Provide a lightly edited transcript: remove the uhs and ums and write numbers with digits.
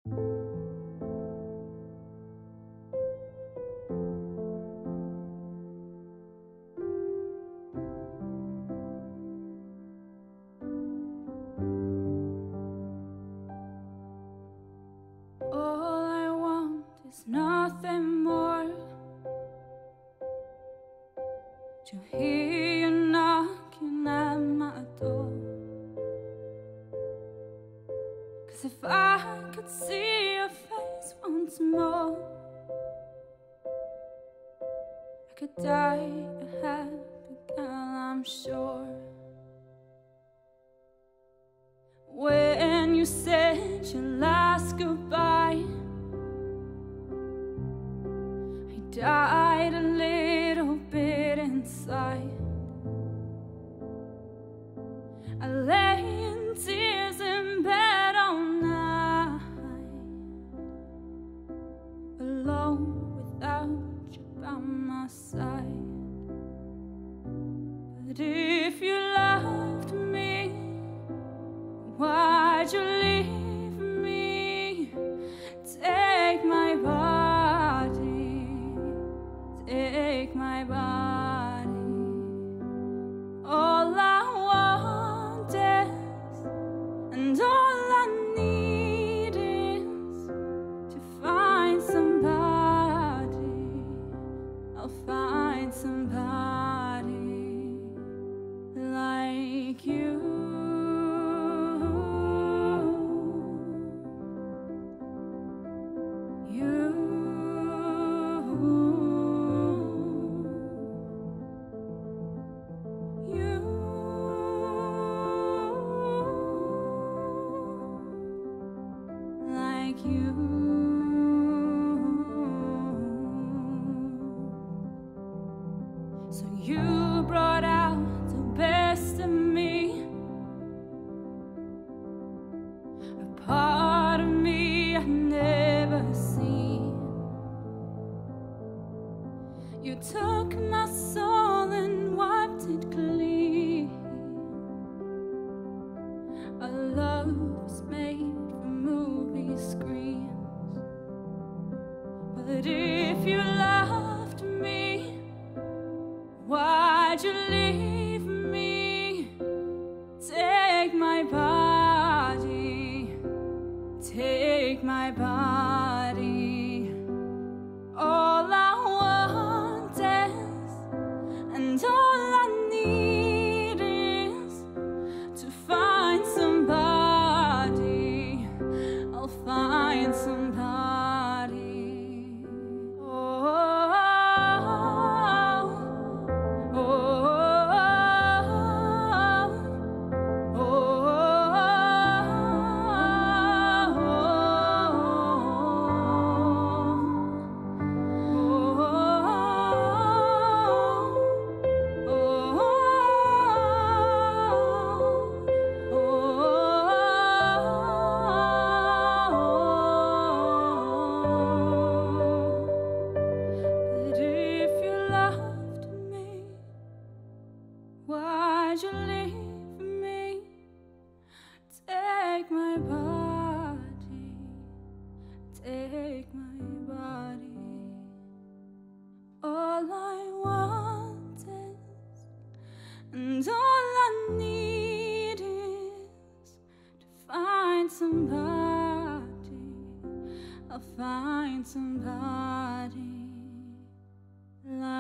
All I want is nothing more, to hear you knocking at my door. 'Cause if I could see your face once more, I could die a happy girl, I'm sure. When you said your last goodbye, I died a little bit inside. I lay in tears in bed all night, alone without you by my side. But if you loved me, why'd you leave me? Take my body, take my body. All I want is, and all I need is, to find somebody. I'll find somebody like you. So you brought out the best of me, a part of me I'd never seen. You took my soul and wiped it clean. Our love was made for movie screens. But if you loved me, why'd you leave me? Take my body, take my body. All I want is, and all I need is, to find somebody. I'll find somebody. Why'd you leave me? Take my body, take my body. All I want is, and all I need is, to find somebody. I'll find somebody like